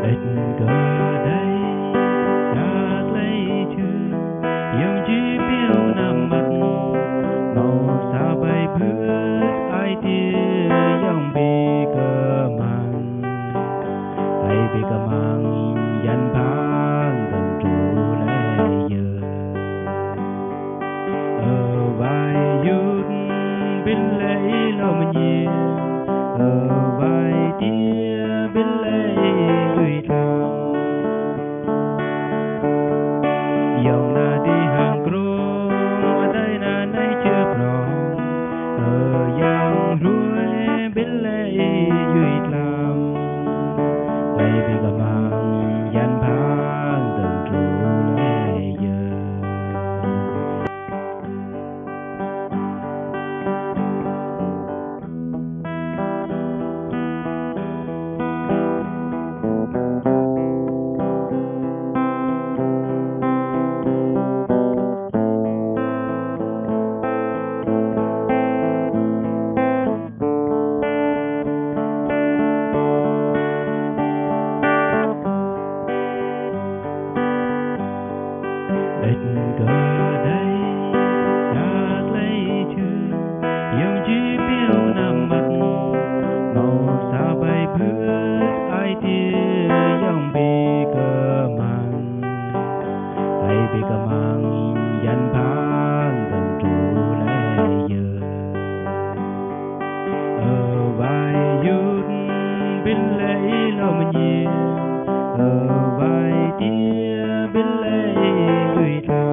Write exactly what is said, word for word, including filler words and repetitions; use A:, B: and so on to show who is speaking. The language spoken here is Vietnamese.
A: Ít cờ đây chát lấy chữ dòng chỉ biểu nằm mặt màu sao bay bước ai tia dòng bi cờ mang ai bi cờ mang dàn phang từng trụ lệ giờ ở vai yút bên lấy lo mình nhìn ở vai tia bên lấy duy thang dòng na đi hàng krong ở đây na nay chưa prong ở yang ruồi bên lấy duy thang ai bị cả mang dàn phang từng trụ lệ giờ ít cờ đây chát lấy chữ dòng chỉ biểu nằm mặt màu sao bay bước ai tia dòng bi cờ mang ai bi cờ mang dàn phang từng trụ lệ giờ ở vai yút bên lấy lo mình nhìn ở vai tia bên lấy duy thang